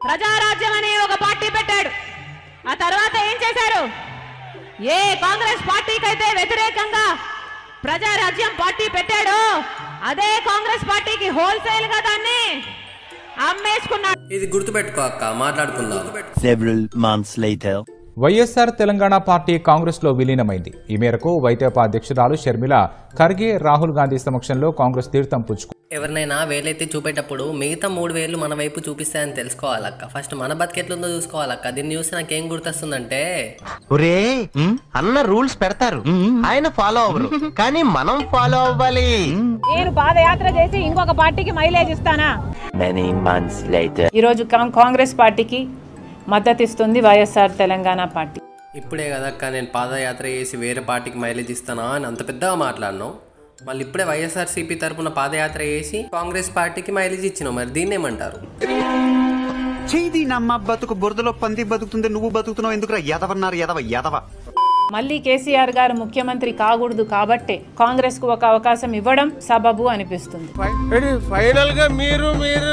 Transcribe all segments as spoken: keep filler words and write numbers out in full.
ప్రజారాజ్యం అనే ఒక పార్టీ పెట్టాడు. ఆ తర్వాత ఏం చేశారు? ఏ కాంగ్రెస్ పార్టీకైతే వ్యతిరేకంగా ప్రజారాజ్యం పార్టీ పెట్టాడో అదే కాంగ్రెస్ పార్టీకి హోల్సేల్ గా దాన్ని అమ్మేసుకున్నాడు. ఇది గుర్తుపెట్టుకో అక్క, మాట్లాడుకుందాం. Several months later. YSR Telangana party Congress లో విలీనమైంది. ఈ మేరకు వైతేపా అధ్యక్షురాలు షర్మిల ఖర్గే రాహుల్ గాంధీ సమక్షంలో కాంగ్రెస్ తీర్థం పుచ్చుకు ఎవరినైనా వేలైతే చూపేటప్పుడు మిగతా మూడు వేలు మన వైపు చూపిస్తాయని తెలుసుకోవాలక్క. ఫస్ట్ మన బతికెట్లుందో చూసుకోవాలక్క. దీన్ని చూసి నాకేం గుర్తొస్తుందంటే, ఒరే అన్న రూల్స్ పెడతారు, ఆయన ఫాలో అవ్వరు, కానీ మనం ఫాలో అవ్వాలి. నేను పాదయాత్ర చేసి ఇంకొక పార్టీకి మైలేజ్ ఇస్తానా? Many months later. ఈ రోజు కాంగ్రెస్ పార్టీకి మద్దతు ఇస్తుంది వైఎస్ఆర్ తెలంగాణ పార్టీ. ఇప్పుడే కదక్క నేను పాదయాత్ర చేసి వేరే పార్టీకి మైలేజ్ ఇస్తానా అని అంత పెద్దగా మాట్లాడినావు. మళ్ళీ ఇప్పుడే వైఎస్ఆర్సీపీ తరపున పాదయాత్ర చేసి కాంగ్రెస్ పార్టీకి మైలేజ్ ఇచ్చినావు. మరి దీన్ని ఏమంటారు? చేది నమ్మ బతుకు బురదలో పంది బతుకుతుంది, నువ్వు బతుకుతున్నావు ఎందుకురా? ఎదవన్నారు ఎదవ ఎదవ. మళ్ళీ కేసీఆర్ గారు ముఖ్యమంత్రి కాకూడదు కాబట్టే కాంగ్రెస్ కు ఒక అవకాశం ఇవ్వడం సబబు అనిపిస్తుంది. ఫైనల్ గా మీరు మీరు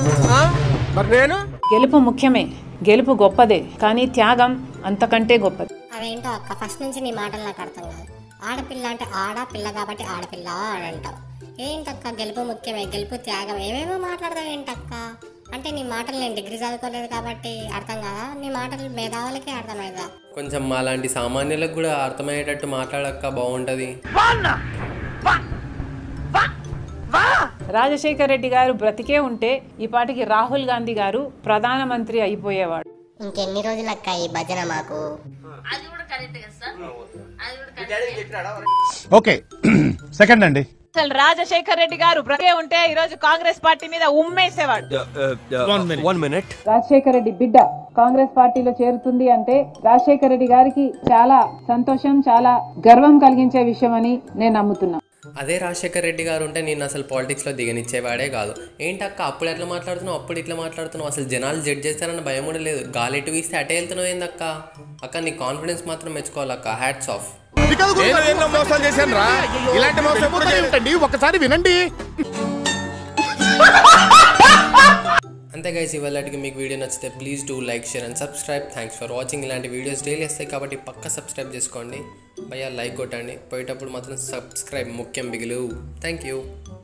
గెలుపు ముఖ్యమే, గెలుపు గొప్పదే, కానీ త్యాగం అంతకంటే గొప్పది. అదేంటో అక్క, ఫస్ట్ నుంచి నీ మాటలు నాకు అర్థం కాదు. ఆడపిల్ల అంటే ఆడపిల్ల కాబట్టి ఆడపిల్ల అని అంటావు. ఏంటక్క గెలుపు ముఖ్యమే, గెలుపు త్యాగం, ఏమేమో మాట్లాడతావు ఏంటక్క? అంటే నీ మాటలు నేను డిగ్రీ చదువుకోలేదు కాబట్టి అర్థం కాదా? నీ మాటలు మేధావులకే అర్థమైందా? కొంచెం మాలాంటి సామాన్యులకు కూడా అర్థమయ్యేటట్టు మాట్లాడక్క, బాగుంటది. రాజశేఖర్ రెడ్డి గారు బ్రతికే ఉంటే ఈ పాటికి రాహుల్ గాంధీ గారు ప్రధానమంత్రి అయిపోయేవాడు. ఇంకెన్ని రోజులక్క ఈ భజన మాకు? ఓకే సెకండ్ అండి. అసలు రాజశేఖర్ రెడ్డి గారు బ్రతికే ఉంటే ఈ రోజు కాంగ్రెస్ పార్టీ మీద ఉమ్మేసేవాడు. రాజశేఖర్ రెడ్డి బిడ్డ కాంగ్రెస్ పార్టీలో చేరుతుంది అంటే రాజశేఖర్ రెడ్డి గారికి చాలా సంతోషం, చాలా గర్వం కలిగించే విషయం అని నేను నమ్ముతున్నా. అదే రాజశేఖర్ రెడ్డి గారు ఉంటే నేను అసలు పాలిటిక్స్లో దిగనిచ్చేవాడే కాదు. ఏంటక్క అప్పుడు ఎట్లా మాట్లాడుతున్నావు, అప్పుడు ఇట్లా మాట్లాడుతున్నావు, అసలు జనాలు జడ్జ్ చేస్తారన్న భయం కూడా లేదు. గాలి ఎటు వీస్తే అటే వెళ్తున్నావు ఏందక్క? అక్క నీ కాన్ఫిడెన్స్ మాత్రం మెచ్చుకోవాలక్క, హ్యాట్స్ ఆఫ్. ఒకసారి వినండి. అంతే గైస్, ఇవాళకి మీకు వీడియో నచ్చితే please do like, share and subscribe. Thanks for watching. ఇలాంటి వీడియోస్ డైలీ వస్తాయి కాబట్టి పక్కా సబ్స్క్రైబ్ చేసుకోండి. భయ్యా లైక్ కొట్టండి, పోయేటప్పుడు మాత్రం సబ్స్క్రైబ్ ముఖ్యం బిగులు. Thank you.